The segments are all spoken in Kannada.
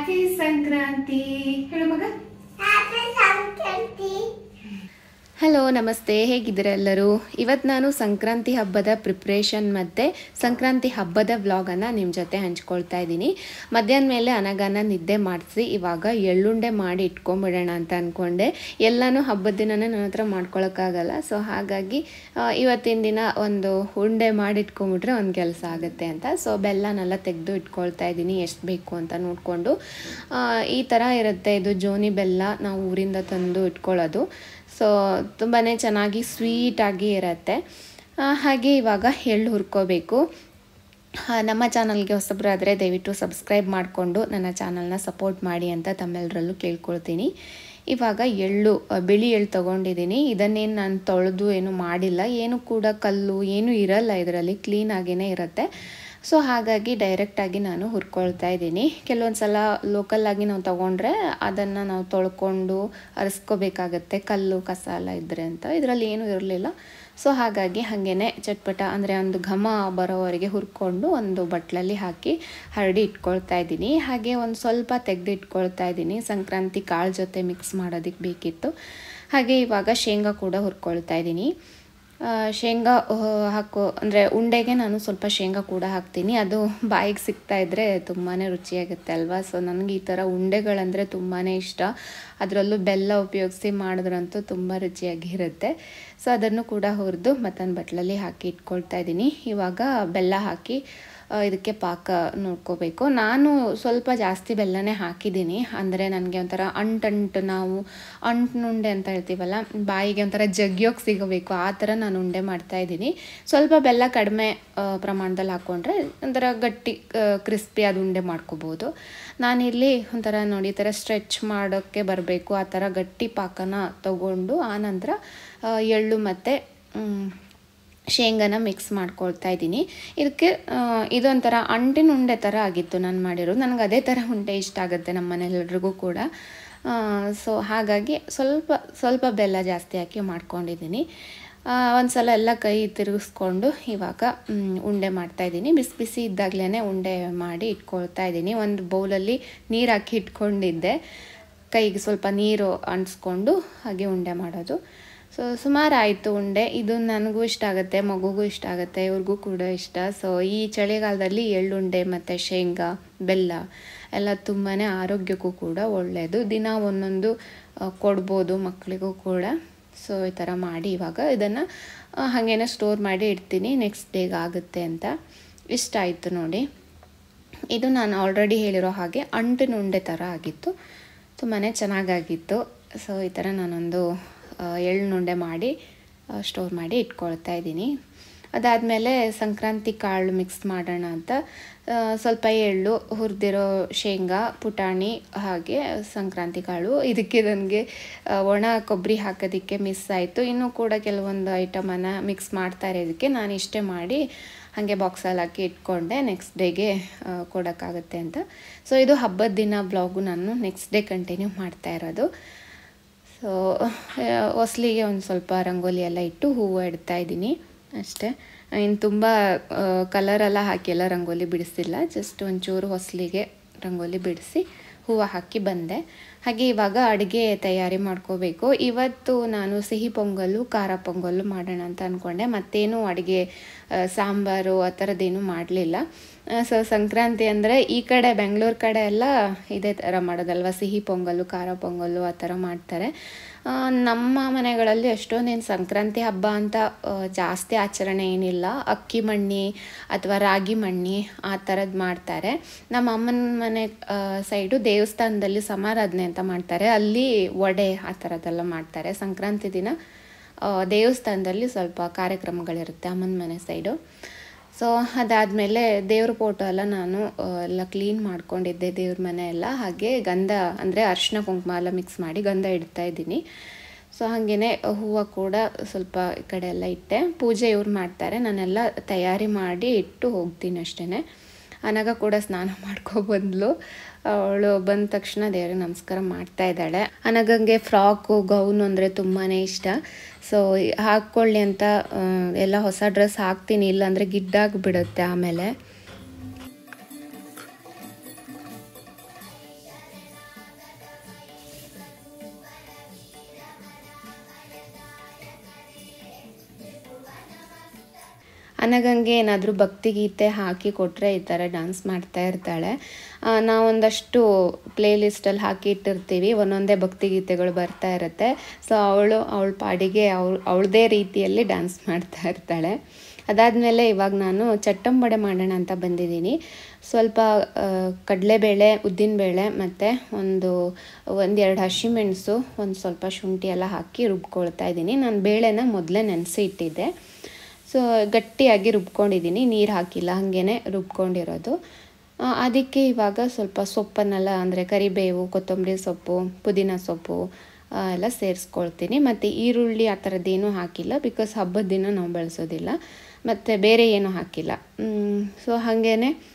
ಹ್ಯಾಪಿ ಸಂಕ್ರಾಂತಿ ಹೇಳು ಮಗ. ಹ್ಯಾಪಿ ಸಂಕ್ರಾಂತಿ. ಹಲೋ ನಮಸ್ತೆ, ಹೇಗಿದ್ದೀರಾ ಎಲ್ಲರೂ? ಇವತ್ತು ನಾನು ಸಂಕ್ರಾಂತಿ ಹಬ್ಬದ ಪ್ರಿಪ್ರೇಷನ್ ಮತ್ತು ಸಂಕ್ರಾಂತಿ ಹಬ್ಬದ ವ್ಲಾಗನ್ನು ನಿಮ್ಮ ಜೊತೆ ಹಂಚ್ಕೊಳ್ತಾ ಇದ್ದೀನಿ. ಮಧ್ಯಾಹ್ನ ಮೇಲೆ ಅನಗಾನ ನಿದ್ದೆ ಮಾಡಿಸಿ ಇವಾಗ ಎಳ್ಳುಂಡೆ ಮಾಡಿ ಇಟ್ಕೊಂಬಿಡೋಣ ಅಂತ ಅಂದ್ಕೊಂಡೆ. ಎಲ್ಲನೂ ಹಬ್ಬದ ದಿನನೇ ನನ್ನ ಹತ್ರ ಮಾಡ್ಕೊಳಕ್ಕಾಗಲ್ಲ. ಸೊ ಹಾಗಾಗಿ ಇವತ್ತಿನ ದಿನ ಒಂದು ಉಂಡೆ ಮಾಡಿ ಇಟ್ಕೊಂಬಿಟ್ರೆ ಒಂದು ಕೆಲಸ ಆಗುತ್ತೆ ಅಂತ. ಸೊ ಬೆಲ್ಲನೆಲ್ಲ ತೆಗೆದು ಇಟ್ಕೊಳ್ತಾ ಇದ್ದೀನಿ, ಎಷ್ಟು ಬೇಕು ಅಂತ ನೋಡಿಕೊಂಡು. ಈ ಥರ ಇರುತ್ತೆ, ಇದು ಜೋನಿ ಬೆಲ್ಲ ನಾವು ಊರಿಂದ ತಂದು ಇಟ್ಕೊಳ್ಳೋದು. ಸೊ ತುಂಬಾ ಚೆನ್ನಾಗಿ ಸ್ವೀಟಾಗಿ ಇರುತ್ತೆ. ಹಾಗೆ ಇವಾಗ ಎಳ್ಳು ಹುರ್ಕೋಬೇಕು. ನಮ್ಮ ಚಾನಲ್ಗೆ ಹೊಸಬ್ರಾದರೆ ದಯವಿಟ್ಟು ಸಬ್ಸ್ಕ್ರೈಬ್ ಮಾಡಿಕೊಂಡು ನನ್ನ ಚಾನಲ್ನ ಸಪೋರ್ಟ್ ಮಾಡಿ ಅಂತ ತಮ್ಮೆಲ್ಲರಲ್ಲೂ ಕೇಳ್ಕೊಳ್ತೀನಿ. ಇವಾಗ ಎಳ್ಳು, ಬಿಳಿ ಎಳ್ಳು ತೊಗೊಂಡಿದ್ದೀನಿ. ಇದನ್ನೇನು ನಾನು ತೊಳೆದು ಏನು ಮಾಡಿಲ್ಲ, ಏನು ಕೂಡ ಕಲ್ಲು ಏನೂ ಇರಲ್ಲ ಇದರಲ್ಲಿ, ಕ್ಲೀನಾಗೇ ಇರುತ್ತೆ. ಸೊ ಹಾಗಾಗಿ ಡೈರೆಕ್ಟಾಗಿ ನಾನು ಹುರ್ಕೊಳ್ತಾ ಇದ್ದೀನಿ. ಕೆಲವೊಂದು ಸಲ ಲೋಕಲ್ಲಾಗಿ ನಾವು ತೊಗೊಂಡ್ರೆ ಅದನ್ನು ನಾವು ತೊಳ್ಕೊಂಡು ಅರಿಸ್ಕೋಬೇಕಾಗತ್ತೆ, ಕಲ್ಲು ಕಸ ಎಲ್ಲ ಇದ್ದರೆ ಅಂತ. ಇದರಲ್ಲಿ ಏನೂ ಇರಲಿಲ್ಲ. ಸೊ ಹಾಗಾಗಿ ಹಾಗೇ ಚಟ್ಪಟ ಅಂದರೆ ಒಂದು ಘಮ ಬರೋವರೆಗೆ ಹುರ್ಕೊಂಡು ಒಂದು ಬಟ್ಲಲ್ಲಿ ಹಾಕಿ ಹರಡಿ ಇಟ್ಕೊಳ್ತಾ ಇದ್ದೀನಿ. ಹಾಗೆ ಒಂದು ಸ್ವಲ್ಪ ತೆಗೆದು ಇಟ್ಕೊಳ್ತಾ ಇದ್ದೀನಿ, ಸಂಕ್ರಾಂತಿ ಕಾಳು ಜೊತೆ ಮಿಕ್ಸ್ ಮಾಡೋದಕ್ಕೆ ಬೇಕಿತ್ತು. ಹಾಗೆ ಇವಾಗ ಶೇಂಗಾ ಕೂಡ ಹುರ್ಕೊಳ್ತಾ ಇದ್ದೀನಿ. ಶೇಂಗಾ ಅಂದರೆ ಉಂಡೆಗೆ ನಾನು ಸ್ವಲ್ಪ ಶೇಂಗಾ ಕೂಡ ಹಾಕ್ತೀನಿ. ಅದು ಬಾಯಿಗೆ ಸಿಗ್ತಾಯಿದ್ರೆ ತುಂಬಾ ರುಚಿಯಾಗುತ್ತೆ ಅಲ್ವಾ. ಸೊ ನನಗೆ ಈ ಥರ ಉಂಡೆಗಳಂದರೆ ತುಂಬಾ ಇಷ್ಟ. ಅದರಲ್ಲೂ ಬೆಲ್ಲ ಉಪಯೋಗಿಸಿ ಮಾಡಿದ್ರಂತೂ ತುಂಬ ರುಚಿಯಾಗಿರುತ್ತೆ. ಸೊ ಅದನ್ನು ಕೂಡ ಹುರಿದು ಮತ್ತೊಂದು ಬಟ್ಲಲ್ಲಿ ಹಾಕಿ ಇಟ್ಕೊಳ್ತಾ ಇದ್ದೀನಿ. ಇವಾಗ ಬೆಲ್ಲ ಹಾಕಿ ಇದಕ್ಕೆ ಪಾಕ ನೋಡ್ಕೋಬೇಕು. ನಾನು ಸ್ವಲ್ಪ ಜಾಸ್ತಿ ಬೆಲ್ಲನೇ ಹಾಕಿದ್ದೀನಿ, ಅಂದರೆ ನನಗೆ ಒಂಥರ ಅಂಟು ನಾವು ಅಂಟುನುಂಡೆ ಅಂತ ಹೇಳ್ತೀವಲ್ಲ, ಬಾಯಿಗೆ ಒಂಥರ ಜಗ್ಯೋಕ್ಕೆ ಸಿಗಬೇಕು, ಆ ಥರ ನಾನು ಉಂಡೆ ಮಾಡ್ತಾಯಿದ್ದೀನಿ. ಸ್ವಲ್ಪ ಬೆಲ್ಲ ಕಡಿಮೆ ಪ್ರಮಾಣದಲ್ಲಿ ಹಾಕ್ಕೊಂಡ್ರೆ ಒಂಥರ ಗಟ್ಟಿ ಕ್ರಿಸ್ಪಿ ಅದು ಉಂಡೆ ಮಾಡ್ಕೋಬೋದು. ನಾನಿಲ್ಲಿ ಒಂಥರ ನೋಡಿ ಈ ಥರ ಸ್ಟ್ರೆಚ್ ಮಾಡೋಕ್ಕೆ ಬರಬೇಕು, ಆ ಥರ ಗಟ್ಟಿ ಪಾಕನ ತಗೊಂಡು ಆನಂತರ ಎಳ್ಳು ಮತ್ತು ಶೇಂಗಾನ ಮಿಕ್ಸ್ ಮಾಡ್ಕೊಳ್ತಾ ಇದ್ದೀನಿ. ಇದಕ್ಕೆ ಇದೊಂಥರ ಅಂಟಿನ ಉಂಡೆ ಥರ ಆಗಿತ್ತು ನಾನು ಮಾಡಿರೋದು. ನನಗೆ ಅದೇ ಥರ ಉಂಡೆ ಇಷ್ಟ ಆಗುತ್ತೆ ನಮ್ಮ ಮನೆಯೆಲ್ಲರಿಗೂ ಕೂಡ. ಸೊ ಹಾಗಾಗಿ ಸ್ವಲ್ಪ ಬೆಲ್ಲ ಜಾಸ್ತಿ ಹಾಕಿ ಮಾಡ್ಕೊಂಡಿದ್ದೀನಿ. ಒಂದು ಸಲ ಎಲ್ಲ ಕೈ ತಿರುಗಿಸ್ಕೊಂಡು ಇವಾಗ ಉಂಡೆ ಮಾಡ್ತಾಯಿದ್ದೀನಿ. ಬಿಸಿ ಬಿಸಿ ಇದ್ದಾಗಲೇ ಉಂಡೆ ಮಾಡಿ ಇಟ್ಕೊಳ್ತಾ ಇದ್ದೀನಿ. ಒಂದು ಬೌಲಲ್ಲಿ ನೀರು ಹಾಕಿ ಇಟ್ಕೊಂಡಿದ್ದೆ, ಕೈಗೆ ಸ್ವಲ್ಪ ನೀರು ಅಂಟಿಸ್ಕೊಂಡು ಹಾಗೆ ಉಂಡೆ ಮಾಡೋದು. ಸೊ ಸುಮಾರು ಆಯಿತು ಉಂಡೆ. ಇದು ನನಗೂ ಇಷ್ಟ ಆಗುತ್ತೆ, ಮಗುಗೂ ಇಷ್ಟ ಆಗುತ್ತೆ, ಇವ್ರಿಗೂ ಕೂಡ ಇಷ್ಟ. ಸೊ ಈ ಚಳಿಗಾಲದಲ್ಲಿ ಎಳ್ಳುಂಡೆ ಮತ್ತು ಶೇಂಗಾ ಬೆಲ್ಲ ಎಲ್ಲ ತುಂಬಾ ಆರೋಗ್ಯಕ್ಕೂ ಕೂಡ ಒಳ್ಳೆಯದು. ದಿನ ಒಂದೊಂದು ಕೊಡ್ಬೋದು ಮಕ್ಕಳಿಗೂ ಕೂಡ. ಸೊ ಈ ಥರ ಮಾಡಿ ಇವಾಗ ಇದನ್ನು ಹಾಗೇನೆ ಸ್ಟೋರ್ ಮಾಡಿ ಇಡ್ತೀನಿ, ನೆಕ್ಸ್ಟ್ ಡೇಗೆ ಆಗುತ್ತೆ ಅಂತ. ಇಷ್ಟ ಆಯಿತು ನೋಡಿ. ಇದು ನಾನು ಆಲ್ರೆಡಿ ಹೇಳಿರೋ ಹಾಗೆ ಅಂಟಿನ ಉಂಡೆ ಥರ ಆಗಿತ್ತು, ತುಂಬಾ ಚೆನ್ನಾಗಾಗಿತ್ತು. ಸೊ ಈ ಥರ ನಾನೊಂದು ಎಳ್ಳುಂಡೆ ಮಾಡಿ ಸ್ಟೋರ್ ಮಾಡಿ ಇಟ್ಕೊಳ್ತಾ ಇದ್ದೀನಿ. ಅದಾದಮೇಲೆ ಸಂಕ್ರಾಂತಿ ಕಾಳು ಮಿಕ್ಸ್ ಮಾಡೋಣ ಅಂತ ಸ್ವಲ್ಪ ಎಳ್ಳು, ಹುರಿದಿರೋ ಶೇಂಗಾ, ಪುಟಾಣಿ ಹಾಗೆ ಸಂಕ್ರಾಂತಿ ಕಾಳು. ಇದಕ್ಕೆ ನನಗೆ ಒಣ ಕೊಬ್ಬರಿ ಹಾಕೋದಕ್ಕೆ ಮಿಸ್ ಆಯಿತು. ಇನ್ನೂ ಕೂಡ ಕೆಲವೊಂದು ಐಟಮನ್ನು ಮಿಕ್ಸ್ ಮಾಡ್ತಾರೆ ಇದಕ್ಕೆ. ನಾನು ಇಷ್ಟೇ ಮಾಡಿ ಹಾಗೆ ಬಾಕ್ಸಲ್ಲಿ ಹಾಕಿ ಇಟ್ಕೊಂಡೆ, ನೆಕ್ಸ್ಟ್ ಡೇಗೆ ಕೊಡೋಕ್ಕಾಗುತ್ತೆ ಅಂತ. ಸೊ ಇದು ಹಬ್ಬದ ದಿನ ಬ್ಲಾಗು ನಾನು ನೆಕ್ಸ್ಟ್ ಡೇ ಕಂಟಿನ್ಯೂ ಮಾಡ್ತಾ ಇರೋದು. ಸೊ ಹೊಸ್ಲಿಗೆ ಒಂದು ಸ್ವಲ್ಪ ರಂಗೋಲಿ ಎಲ್ಲ ಇಟ್ಟು ಹೂವು ಇಡ್ತಾ ಇದ್ದೀನಿ ಅಷ್ಟೇ. ಇನ್ನು ತುಂಬ ಕಲರೆಲ್ಲ ಹಾಕಿ ಎಲ್ಲ ರಂಗೋಲಿ ಬಿಡಿಸಿಲ್ಲ, ಜಸ್ಟ್ ಒಂಚೂರು ಹೊಸ್ಲಿಗೆ ರಂಗೋಲಿ ಬಿಡಿಸಿ ಹೂವು ಹಾಕಿ ಬಂದೆ. ಹಾಗೆ ಇವಾಗ ಅಡುಗೆ ತಯಾರಿ ಮಾಡ್ಕೋಬೇಕು. ಇವತ್ತು ನಾನು ಸಿಹಿ ಪೊಂಗಲ್ಲು, ಖಾರ ಪೊಂಗಲ್ಲು ಮಾಡೋಣ ಅಂತ ಅಂದ್ಕೊಂಡೆ. ಮತ್ತೇನು ಅಡುಗೆ ಸಾಂಬಾರು ಆ ಥರದ್ದೇನು ಮಾಡಲಿಲ್ಲ. ಸೊ ಸಂಕ್ರಾಂತಿ ಅಂದರೆ ಈ ಕಡೆ ಬೆಂಗಳೂರು ಕಡೆ ಎಲ್ಲ ಇದೇ ಥರ ಮಾಡೋದಲ್ವ, ಸಿಹಿ ಪೊಂಗಲ್ಲು, ಖಾರ ಪೊಂಗಲ್ಲು ಆ ಥರ ಮಾಡ್ತಾರೆ. ನಮ್ಮ ಮನೆಗಳಲ್ಲಿ ಅಷ್ಟೊಂದೇನು ಸಂಕ್ರಾಂತಿ ಹಬ್ಬ ಅಂತ ಜಾಸ್ತಿ ಆಚರಣೆ ಏನಿಲ್ಲ. ಅಕ್ಕಿ ಮಣ್ಣಿ ಅಥವಾ ರಾಗಿ ಮಣ್ಣಿ ಆ ಥರದ್ದು ಮಾಡ್ತಾರೆ. ನಮ್ಮ ಅಮ್ಮನ ಮನೆ ಸೈಡು ದೇವಸ್ಥಾನದಲ್ಲಿ ಸಮಾರಾಧನೆ ಅಂತ ಮಾಡ್ತಾರೆ, ಅಲ್ಲಿ ವಡೆ ಆ ಥರದ್ದೆಲ್ಲ ಮಾಡ್ತಾರೆ. ಸಂಕ್ರಾಂತಿ ದಿನ ದೇವಸ್ಥಾನದಲ್ಲಿ ಸ್ವಲ್ಪ ಕಾರ್ಯಕ್ರಮಗಳಿರುತ್ತೆ ಅಮ್ಮನ ಮನೆ ಸೈಡು. ಸೊ ಅದಾದಮೇಲೆ ದೇವ್ರ ಫೋಟೋ ಎಲ್ಲ ನಾನು ಎಲ್ಲ ಕ್ಲೀನ್ ಮಾಡ್ಕೊಂಡಿದ್ದೆ, ದೇವ್ರ ಮನೆ ಎಲ್ಲ. ಹಾಗೆ ಗಂಧ ಅಂದರೆ ಅರಿಶಿನ ಕುಂಕುಮ ಎಲ್ಲ ಮಿಕ್ಸ್ ಮಾಡಿ ಗಂಧ ಇಡ್ತಾ ಇದ್ದೀನಿ. ಸೊ ಹಾಗೇ ಹೂವು ಕೂಡ ಸ್ವಲ್ಪ ಈ ಕಡೆ ಎಲ್ಲ ಇಟ್ಟೆ. ಪೂಜೆ ಇವ್ರು ಮಾಡ್ತಾರೆ, ನಾನೆಲ್ಲ ತಯಾರಿ ಮಾಡಿ ಇಟ್ಟು ಹೋಗ್ತೀನಿ ಅಷ್ಟೇ. ಅನಗ ಕೂಡ ಸ್ನಾನ ಮಾಡ್ಕೊಬಂದ್ಲು. ಅವಳು ಬಂದ ತಕ್ಷಣ ದೇವ್ರಿಗೆ ನಮಸ್ಕಾರ ಮಾಡ್ತಾ ಇದ್ದಾಳೆ. ಅನಗಂಗೆ ಫ್ರಾಕು ಗೌನು ಅಂದರೆ ತುಂಬಾ ಇಷ್ಟ. ಸೊ ಹಾಕ್ಕೊಳ್ಳಿ ಅಂತ ಎಲ್ಲ ಹೊಸ ಡ್ರೆಸ್ ಹಾಕ್ತೀನಿ, ಇಲ್ಲಾಂದರೆ ಗಿಡ್ಡಾಗಿಬಿಡುತ್ತೆ ಆಮೇಲೆ. ಅನಗಂಗೆ ಏನಾದರೂ ಭಕ್ತಿಗೀತೆ ಹಾಕಿ ಕೊಟ್ಟರೆ ಈ ಥರ ಡ್ಯಾನ್ಸ್ ಮಾಡ್ತಾ ಇರ್ತಾಳೆ. ನಾವೊಂದಷ್ಟು ಪ್ಲೇ ಲಿಸ್ಟಲ್ಲಿ ಹಾಕಿ ಇಟ್ಟಿರ್ತೀವಿ, ಒಂದೊಂದೇ ಭಕ್ತಿಗೀತೆಗಳು ಬರ್ತಾ ಇರುತ್ತೆ. ಸೊ ಅವಳ ಪಾಡಿಗೆ ಅವಳದೇ ರೀತಿಯಲ್ಲಿ ಡ್ಯಾನ್ಸ್ ಮಾಡ್ತಾ ಇರ್ತಾಳೆ. ಅದಾದಮೇಲೆ ಇವಾಗ ನಾನು ಚಟ್ಟಂಬಡೆ ಮಾಡೋಣ ಅಂತ ಬಂದಿದ್ದೀನಿ. ಸ್ವಲ್ಪ ಕಡಲೆಬೇಳೆ, ಉದ್ದಿನಬೇಳೆ ಮತ್ತು ಒಂದೆರಡು ಹಸಿಮೆಣಸು, ಒಂದು ಸ್ವಲ್ಪ ಶುಂಠಿ ಎಲ್ಲ ಹಾಕಿ ರುಬ್ಕೊಳ್ತಾ ಇದ್ದೀನಿ. ನಾನು ಬೇಳೆನ ಮೊದಲೇ ನೆನೆಸಿ ಇಟ್ಟಿದ್ದೆ. ಸೊ ಗಟ್ಟಿಯಾಗಿ ರುಬ್ಕೊಂಡಿದ್ದೀನಿ, ನೀರು ಹಾಕಿಲ್ಲ, ಹಾಗೇ ರುಬ್ಕೊಂಡಿರೋದು. ಅದಕ್ಕೆ ಇವಾಗ ಸ್ವಲ್ಪ ಸೊಪ್ಪನ್ನೆಲ್ಲ ಅಂದರೆ ಕರಿಬೇವು, ಕೊತ್ತಂಬರಿ ಸೊಪ್ಪು, ಪುದೀನ ಸೊಪ್ಪು ಎಲ್ಲ ಸೇರಿಸ್ಕೊಳ್ತೀನಿ. ಮತ್ತು ಈರುಳ್ಳಿ ಆ ಥರದ್ದೇನೂ ಹಾಕಿಲ್ಲ, ಬಿಕಾಸ್ ಹಬ್ಬದ ದಿನ ನಾವು ಬಳಸೋದಿಲ್ಲ. ಮತ್ತು ಬೇರೆ ಏನೂ ಹಾಕಿಲ್ಲ. ಸೊ ಹಾಗೇ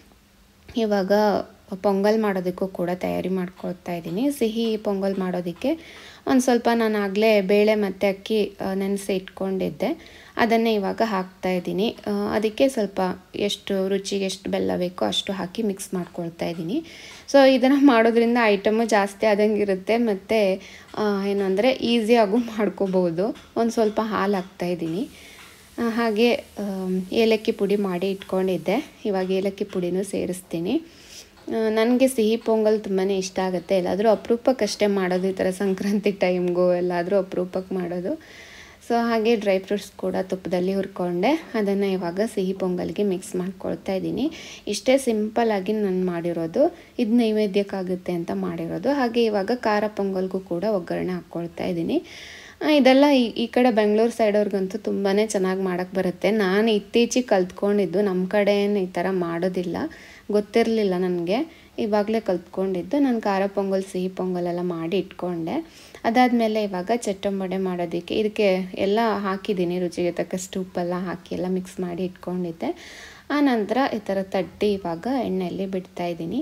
ಇವಾಗ ಪೊಂಗಲ್ ಮಾಡೋದಕ್ಕೂ ಕೂಡ ತಯಾರಿ ಮಾಡ್ಕೊಳ್ತಾ ಇದ್ದೀನಿ. ಸಿಹಿ ಪೊಂಗಲ್ ಮಾಡೋದಕ್ಕೆ ಒಂದು ಸ್ವಲ್ಪ ನಾನು ಆಗಲೇ ಬೇಳೆ ಮತ್ತು ಅಕ್ಕಿ ನೆನೆಸಿ ಇಟ್ಕೊಂಡಿದ್ದೆ, ಅದನ್ನೇ ಇವಾಗ ಹಾಕ್ತಾಯಿದ್ದೀನಿ. ಅದಕ್ಕೆ ಸ್ವಲ್ಪ ಎಷ್ಟು ರುಚಿಗೆ ಎಷ್ಟು ಬೆಲ್ಲ ಬೇಕೋ ಅಷ್ಟು ಹಾಕಿ ಮಿಕ್ಸ್ ಮಾಡ್ಕೊಳ್ತಾ ಇದ್ದೀನಿ. ಸೊ ಇದನ್ನು ಮಾಡೋದ್ರಿಂದ ಐಟಮು ಜಾಸ್ತಿ ಆದಂಗಿರುತ್ತೆ, ಮತ್ತು ಏನು ಅಂದರೆ ಈಸಿಯಾಗೂ ಮಾಡ್ಕೋಬೋದು. ಒಂದು ಸ್ವಲ್ಪ ಹಾಲು ಹಾಕ್ತಾಯಿದ್ದೀನಿ. ಹಾಗೆ ಏಲಕ್ಕಿ ಪುಡಿ ಮಾಡಿ ಇಟ್ಕೊಂಡಿದ್ದೆ, ಇವಾಗ ಏಲಕ್ಕಿ ಪುಡಿನೂ ಸೇರಿಸ್ತೀನಿ. ನನಗೆ ಸಿಹಿ ಪೊಂಗಲ್ ತುಂಬಾ ಇಷ್ಟ ಆಗುತ್ತೆ. ಎಲ್ಲಾದರೂ ಅಪರೂಪಕ್ಕಷ್ಟೇ ಮಾಡೋದು, ಈ ಥರ ಸಂಕ್ರಾಂತಿ ಟೈಮ್ಗೂ ಎಲ್ಲಾದರೂ ಅಪರೂಪಕ್ಕೆ ಮಾಡೋದು. ಸೊ ಹಾಗೆ ಡ್ರೈ ಫ್ರೂಟ್ಸ್ ಕೂಡ ತುಪ್ಪದಲ್ಲಿ ಹುರ್ಕೊಂಡೆ, ಅದನ್ನು ಇವಾಗ ಸಿಹಿ ಪೊಂಗಲ್ಗೆ ಮಿಕ್ಸ್ ಮಾಡ್ಕೊಳ್ತಾ ಇದ್ದೀನಿ. ಇಷ್ಟೇ ಸಿಂಪಲ್ಲಾಗಿ ನಾನು ಮಾಡಿರೋದು, ಇದು ನೈವೇದ್ಯಕ್ಕಾಗುತ್ತೆ ಅಂತ ಮಾಡಿರೋದು. ಹಾಗೆ ಇವಾಗ ಖಾರ ಪೊಂಗಲ್ಗೂ ಕೂಡ ಒಗ್ಗರಣೆ ಹಾಕ್ಕೊಳ್ತಾ ಇದ್ದೀನಿ. ಇದೆಲ್ಲ ಈ ಕಡೆ ಬೆಂಗಳೂರು ಸೈಡವ್ರಿಗಂತೂ ತುಂಬಾ ಚೆನ್ನಾಗಿ ಮಾಡೋಕ್ಕೆ ಬರುತ್ತೆ. ನಾನು ಇತ್ತೀಚೆಗೆ ಕಲ್ತ್ಕೊಂಡಿದ್ದು, ನಮ್ಮ ಕಡೆ ಏನು ಈ ಥರ ಮಾಡೋದಿಲ್ಲ, ಗೊತ್ತಿರಲಿಲ್ಲ ನನಗೆ, ಇವಾಗಲೇ ಕಲ್ತ್ಕೊಂಡಿದ್ದು. ನಾನು ಖಾರ ಪೊಂಗಲ್, ಸಿಹಿ ಪೊಂಗಲೆಲ್ಲ ಮಾಡಿ ಇಟ್ಕೊಂಡೆ. ಅದಾದಮೇಲೆ ಇವಾಗ ಚಟ್ಟಂಬಡೆ ಮಾಡೋದಕ್ಕೆ ಇದಕ್ಕೆ ಎಲ್ಲ ಹಾಕಿದ್ದೀನಿ, ರುಚಿಗೆ ತಕ್ಕಷ್ಟು ಉಪ್ಪೆಲ್ಲ ಹಾಕಿ ಎಲ್ಲ ಮಿಕ್ಸ್ ಮಾಡಿ ಇಟ್ಕೊಂಡಿದ್ದೆ. ಆನಂತರ ಈ ಥರ ತಟ್ಟಿ ಇವಾಗ ಎಣ್ಣೆಯಲ್ಲಿ ಬಿಡ್ತಾಯಿದ್ದೀನಿ.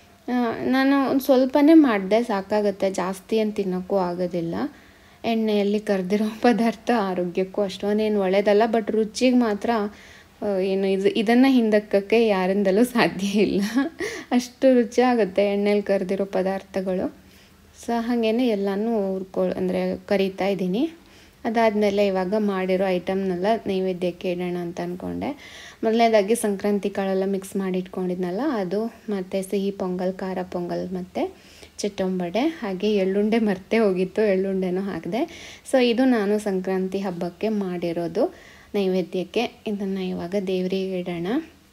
ನಾನು ಒಂದು ಸ್ವಲ್ಪನೇ ಮಾಡಿದೆ, ಸಾಕಾಗುತ್ತೆ, ಜಾಸ್ತಿ ಅಂತ ತಿನ್ನೋಕ್ಕೂ ಆಗೋದಿಲ್ಲ. ಎಣ್ಣೆಯಲ್ಲಿ ಕರೆದಿರೋ ಪದಾರ್ಥ ಆರೋಗ್ಯಕ್ಕೂ ಅಷ್ಟೊಂದೇನು ಒಳ್ಳೆಯದಲ್ಲ, ಬಟ್ ರುಚಿಗೆ ಮಾತ್ರ ಏನು ಇದನ್ನು ಹಿಂದಕ್ಕಕ್ಕೆ ಯಾರಿಂದಲೂ ಸಾಧ್ಯ ಇಲ್ಲ, ಅಷ್ಟು ರುಚಿ ಆಗುತ್ತೆ ಎಣ್ಣೆಯಲ್ಲಿ ಕರೆದಿರೋ ಪದಾರ್ಥಗಳು. ಸೊ ಹಾಗೇ ಎಲ್ಲನೂ ಅಂದರೆ ಕರಿತಾ ಇದ್ದೀನಿ. ಅದಾದಮೇಲೆ ಇವಾಗ ಮಾಡಿರೋ ಐಟಮ್ನೆಲ್ಲ ನೈವೇದ್ಯಕ್ಕೆ ಇಡೋಣ ಅಂತ ಅಂದ್ಕೊಂಡೆ. ಮೊದಲನೇದಾಗಿ ಸಂಕ್ರಾಂತಿ ಕಾಳೆಲ್ಲ ಮಿಕ್ಸ್ ಮಾಡಿ ಇಟ್ಕೊಂಡಿದ್ನಲ್ಲ ಅದು, ಮತ್ತು ಸಿಹಿ ಪೊಂಗಲ್, ಖಾರ ಪೊಂಗಲ್ ಮತ್ತು ಚಟ್ಟಂಬಡೆ, ಹಾಗೆ ಎಳ್ಳುಂಡೆ ಮರ್ತೇ ಹೋಗಿತ್ತು, ಎಳ್ಳುಂಡೆನೂ ಹಾಕಿದೆ. ಸೊ ಇದು ನಾನು ಸಂಕ್ರಾಂತಿ ಹಬ್ಬಕ್ಕೆ ಮಾಡಿರೋದು ನೈವೇದ್ಯಕ್ಕೆ. ಇದನ್ನು ಇವಾಗ ದೇವರಿಗೆ ಇಡೋಣ.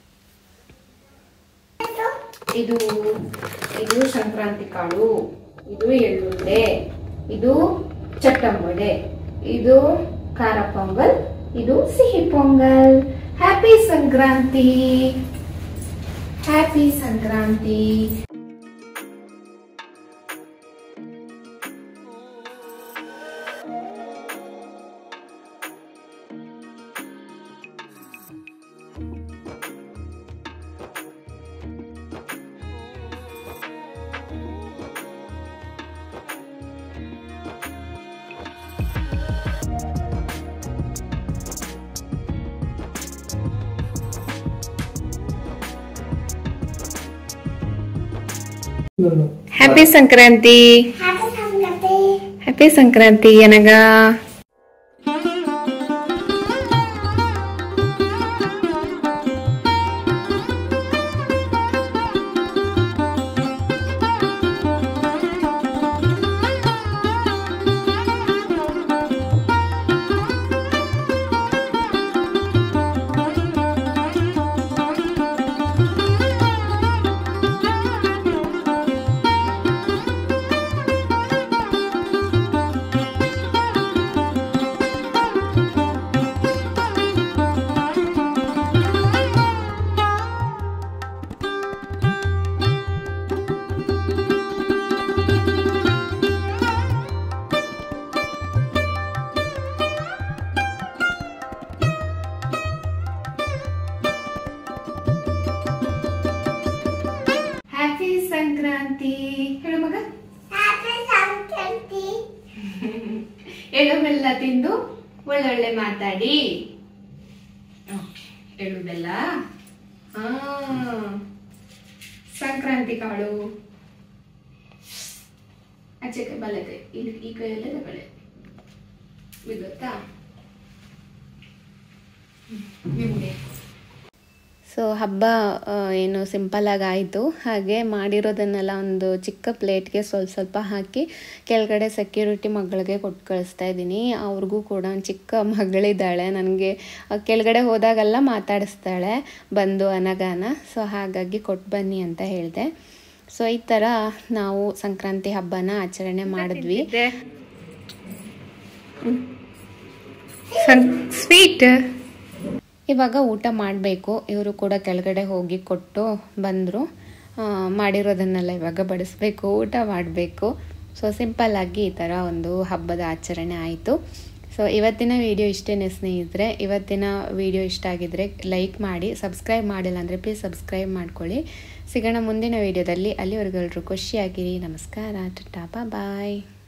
ಇದು ಸಂಕ್ರಾಂತಿ ಕಾಳು, ಇದು ಎಳ್ಳುಂಡೆ, ಇದು ಚಟ್ಟಂಬಡೆ, ಇದು ಖಾರ ಪೊಂಗಲ್, ಇದು ಸಿಹಿ pongal. Happy Sankranti, happy Sankranti. Happy Sankranti, happy Sankranti ಅನಗ. ಸಂಕ್ರಾಂತಿ ಹೇಳು ಮಗ. ಎಳ್ಳು ಬೆಲ್ಲ ತಿಂದು ಒಳ್ಳೊಳ್ಳೆ ಮಾತಾಡಿ. ಎಳ್ಳು ಬೆಲ್ಲ, ಸಂಕ್ರಾಂತಿ ಕಾಳು ಆಚೆ ಕೈ ಬಲೆ ಕೈ, ಈ ಕೈಯಲ್ಲೇ ತಗೊಳ್ಳೆ, ಗೊತ್ತಾ ನಿಮ್ಗೆ. ಸೊ ಹಬ್ಬ ಏನು ಸಿಂಪಲಾಗಿ ಆಯಿತು. ಹಾಗೆ ಮಾಡಿರೋದನ್ನೆಲ್ಲ ಒಂದು ಚಿಕ್ಕ ಪ್ಲೇಟ್ಗೆ ಸ್ವಲ್ಪ ಹಾಕಿ ಕೆಳಗಡೆ ಸೆಕ್ಯೂರಿಟಿ ಮಗಳಿಗೆ ಕೊಟ್ಟು ಕಳಿಸ್ತಾ ಇದ್ದೀನಿ. ಅವ್ರಿಗೂ ಕೂಡ ಒಂದು ಚಿಕ್ಕ ಮಗಳಿದ್ದಾಳೆ. ನನಗೆ ಕೆಳಗಡೆ ಹೋದಾಗೆಲ್ಲ ಮಾತಾಡಿಸ್ತಾಳೆ ಬಂದು ಅನಗಾನ. ಸೊ ಹಾಗಾಗಿ ಕೊಟ್ಟು ಬನ್ನಿ ಅಂತ ಹೇಳಿದೆ. ಸೊ ಈ ಥರ ನಾವು ಸಂಕ್ರಾಂತಿ ಹಬ್ಬನ ಆಚರಣೆ ಮಾಡಿದ್ವಿ. ಸ್ವೀಟ್ ಇವಾಗ ಊಟ ಮಾಡಬೇಕು. ಇವರು ಕೂಡ ಕೆಳಗಡೆ ಹೋಗಿ ಕೊಟ್ಟು ಬಂದರು. ಮಾಡಿರೋದನ್ನೆಲ್ಲ ಇವಾಗ ಬಡಿಸ್ಬೇಕು, ಊಟ ಮಾಡಬೇಕು. ಸೊ ಸಿಂಪಲ್ಲಾಗಿ ಈ ಥರ ಒಂದು ಹಬ್ಬದ ಆಚರಣೆ ಆಯಿತು. ಸೊ ಇವತ್ತಿನ ವಿಡಿಯೋ ಇಷ್ಟೇನೆ ಸ್ನೇಹಿತರೆ. ಇವತ್ತಿನ ವಿಡಿಯೋ ಇಷ್ಟ ಆಗಿದ್ರೆ ಲೈಕ್ ಮಾಡಿ, ಸಬ್ಸ್ಕ್ರೈಬ್ ಮಾಡಿಲ್ಲ ಅಂದರೆ ಪ್ಲೀಸ್ ಸಬ್ಸ್ಕ್ರೈಬ್ ಮಾಡ್ಕೊಳ್ಳಿ. ಸಿಗೋಣ ಮುಂದಿನ ವಿಡಿಯೋದಲ್ಲಿ. ಅಲ್ಲಿವರೆಗೂ ಎಲ್ಲರೂ ಖುಷಿಯಾಗಿರಿ. ನಮಸ್ಕಾರ, ಟಾಟಾ, ಬಾಯ್.